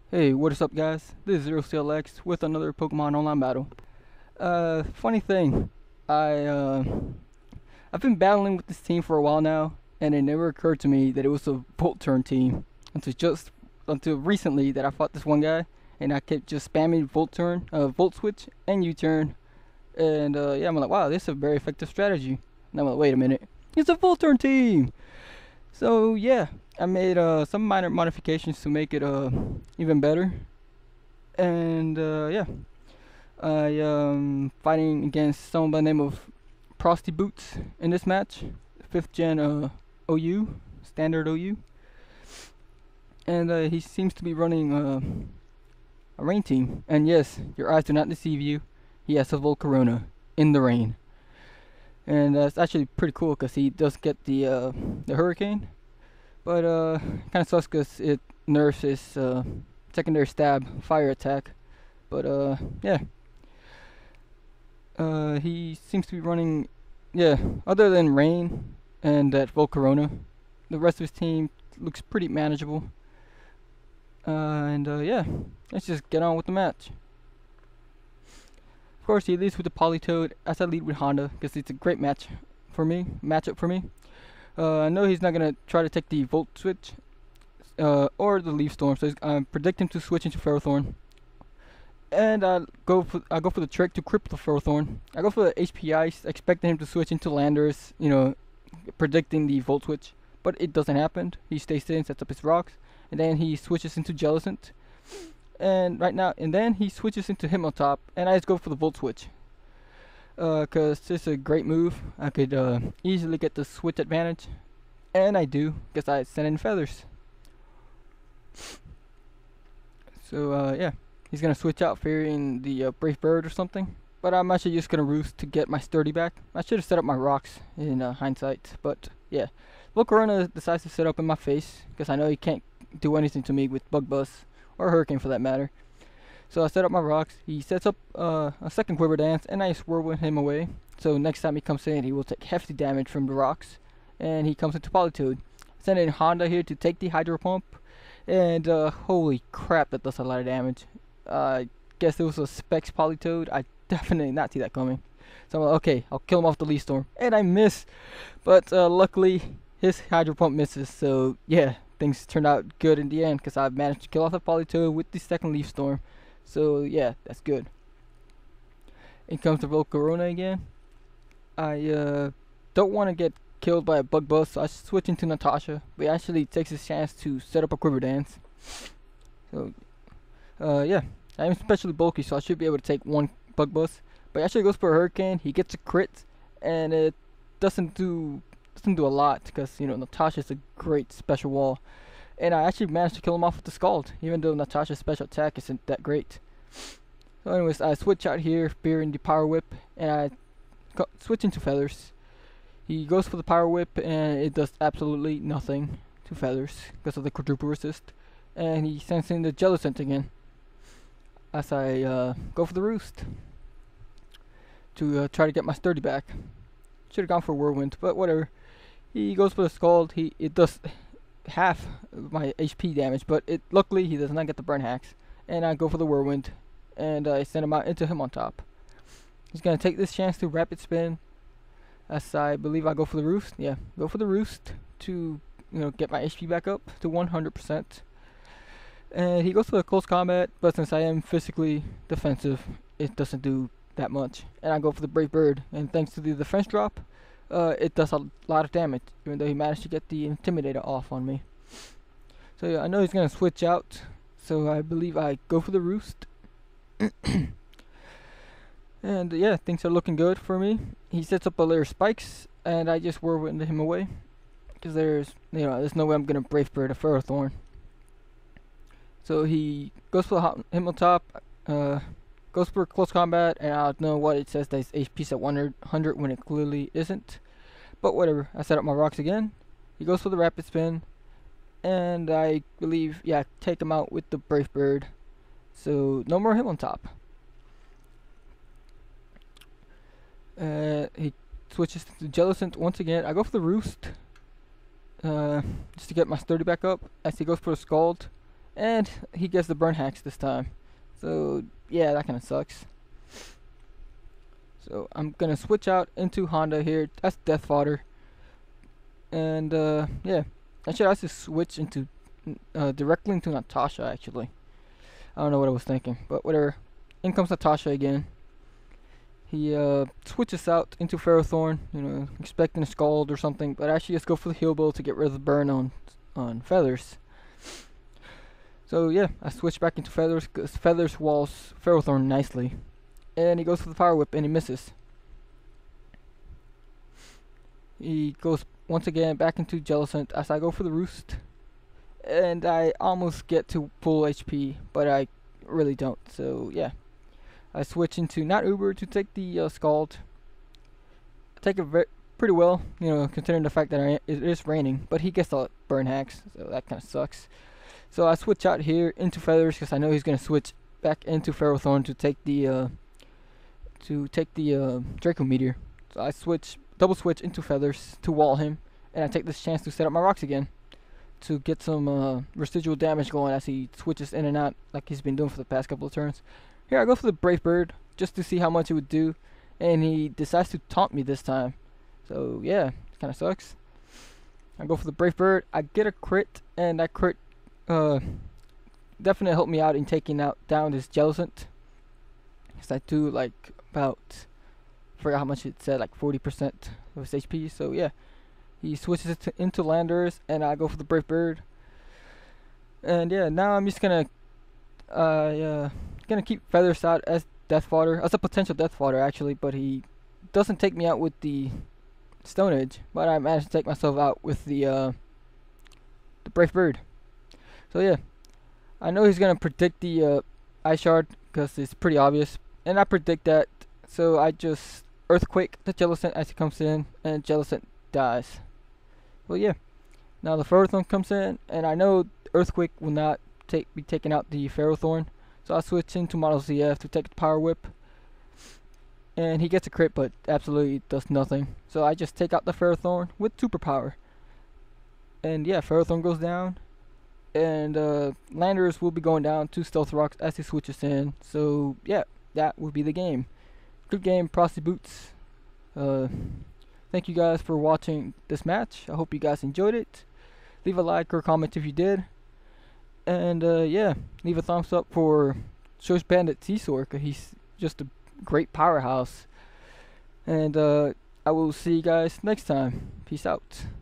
Hey, what is up, guys? This is ZeroCLX with another Pokemon Online battle. Funny thing, I I've been battling with this team for a while now, and it never occurred to me that it was a Volt Turn team until recently that I fought this one guy, and I kept just spamming Volt Turn, Volt Switch, and U-turn, and yeah, I'm like, wow, this is a very effective strategy. And I'm like, wait a minute, it's a Volt Turn team. So yeah, I made some minor modifications to make it even better, and yeah, I fighting against someone by the name of Prostiboots in this match, 5th gen OU, standard OU, and he seems to be running a rain team. And yes, your eyes do not deceive you. He has a Volcarona in the rain, and it's actually pretty cool because he does get the hurricane. But kind of sucks because it nerfs his secondary stab fire attack. But yeah, he seems to be running, yeah, other than rain and that Volcarona, the rest of his team looks pretty manageable. And yeah, let's just get on with the match. Of course, he leads with the Politoed, as I lead with Honda, because it's a great matchup for me. I know he's not gonna try to take the Volt Switch or the Leaf Storm, so I predict him to switch into Ferrothorn. And I go for the trick to cripple the Ferrothorn. I go for the HP Ice, expecting him to switch into Landers, predicting the Volt Switch, but it doesn't happen. He stays in, sets up his rocks, and then he switches into Jellicent. And then he switches into Hitmontop, and I just go for the Volt Switch. Cause this is a great move. I could easily get the switch advantage, and I do, because I send in feathers. So yeah, he's gonna switch out fearing the Brave Bird or something, but I'm actually just gonna roost to get my sturdy back. I should have set up my rocks in hindsight, but yeah, Volcarona decides to set up in my face because I know he can't do anything to me with Bug Buzz or Hurricane for that matter. So I set up my rocks, he sets up a second Quiver Dance, and I whirlwind him away. So next time he comes in, he will take hefty damage from the rocks, and he comes into Politoed. Send in Honda here to take the Hydro Pump, and holy crap, that does a lot of damage. I guess it was a Specs Politoed. I definitely did not see that coming. So I'm like, okay, I'll kill him off the Leaf Storm, and I miss. But luckily, his Hydro Pump misses, so yeah, things turned out good in the end, because I managed to kill off the Politoed with the second Leaf Storm. So yeah, that's good. In comes the Volcarona again. I don't want to get killed by a Bug Buzz, so I switch into Natasha. But he actually takes his chance to set up a Quiver Dance. So yeah, I'm especially bulky, so I should be able to take one Bug Buzz. But he actually goes for a Hurricane. He gets a crit, and it doesn't do a lot because Natasha's a great special wall. And I actually managed to kill him off with the Scald, even though Natasha's special attack isn't that great. So anyways, I switch out here, fearing the Power Whip, and I switch into Feathers. He goes for the Power Whip, and it does absolutely nothing to Feathers because of the quadruple resist. And he sends in the Jellicent again, as I go for the Roost to try to get my sturdy back. Should have gone for Whirlwind, but whatever. He goes for the Scald. It does half my HP damage, but luckily he does not get the burn hacks, and I go for the Whirlwind, and I send him out into Hitmontop. He's gonna take this chance to Rapid Spin, as I believe I go for the Roost. Yeah, go for the Roost to get my HP back up to 100%. And he goes for the Close Combat, but since I am physically defensive, it doesn't do that much. And I go for the Brave Bird, and thanks to the defense drop, it does a lot of damage, even though he managed to get the Intimidator off on me. So yeah, I know he's gonna switch out, so I believe I go for the Roost. And yeah, things are looking good for me. He sets up a layer of spikes, and I just whirlwind him away, because there's no way I'm gonna Brave Bird a Ferrothorn. So he goes for the Hitmontop, goes for Close Combat, and I don't know what it says that his HP's at 100 when it clearly isn't. But whatever, I set up my rocks again. He goes for the Rapid Spin, and I believe, yeah, take him out with the Brave Bird. So no more Hitmontop. He switches to Jellicent once again. I go for the Roost, just to get my sturdy back up, as he goes for the Scald. and he gets the burn hacks this time. So yeah, that kind of sucks. So I'm gonna switch out into Honda here. That's death fodder. And yeah, I should also switch into directly into Natasha actually. I don't know what I was thinking, but whatever. In comes Natasha again. He switches out into Ferrothorn, you know, expecting a Scald or something, but actually just go for the heal blow to get rid of the burn on Feathers. So yeah, I switch back into Feathers because Feathers walls Ferrothorn nicely. And he goes for the Power Whip and he misses. He goes once again back into Jellicent as I go for the Roost. And I almost get to full HP, but I really don't, so yeah. I switch into not Uber to take the Scald. I take it pretty well, you know, considering the fact that it is raining, but he gets the burn hacks, so that kind of sucks. So I switch out here into Feathers because I know he's going to switch back into Ferrothorn to take the Draco Meteor. So I double switch into Feathers to wall him, and I take this chance to set up my rocks again to get some residual damage going as he switches in and out like he's been doing for the past couple of turns. Here I go for the Brave Bird just to see how much it would do, and he decides to taunt me this time. So yeah, it kind of sucks. I go for the Brave Bird, I get a crit, and that crit definitely helped me out in taking down this Jellicent. Because I do like about, I forgot how much it said, like 40% of his HP. So yeah, he switches it into Landers, and I go for the Brave Bird. And yeah, now I'm just gonna keep Feathers out as death fodder, as a potential death fodder actually, but he doesn't take me out with the Stone Edge, but I managed to take myself out with the Brave Bird. So yeah, I know he's gonna predict the Ice Shard because it's pretty obvious, and I predict that, so I just Earthquake the Jellicent as he comes in, and Jellicent dies. Well yeah, now the Ferrothorn comes in, and I know Earthquake will not be taking out the Ferrothorn, so I switch into Model ZF to take the Power Whip, and he gets a crit but absolutely does nothing. So I just take out the Ferrothorn with Superpower, and yeah, Ferrothorn goes down, and Landers will be going down to Stealth Rocks as he switches in. So yeah, that will be the game. Good game, Prostiboots. Thank you guys for watching this match. I hope you guys enjoyed it. Leave a like or comment if you did. And yeah, leave a thumbs up for Shows Bandit Seesaw, because he's just a great powerhouse. And I will see you guys next time. Peace out.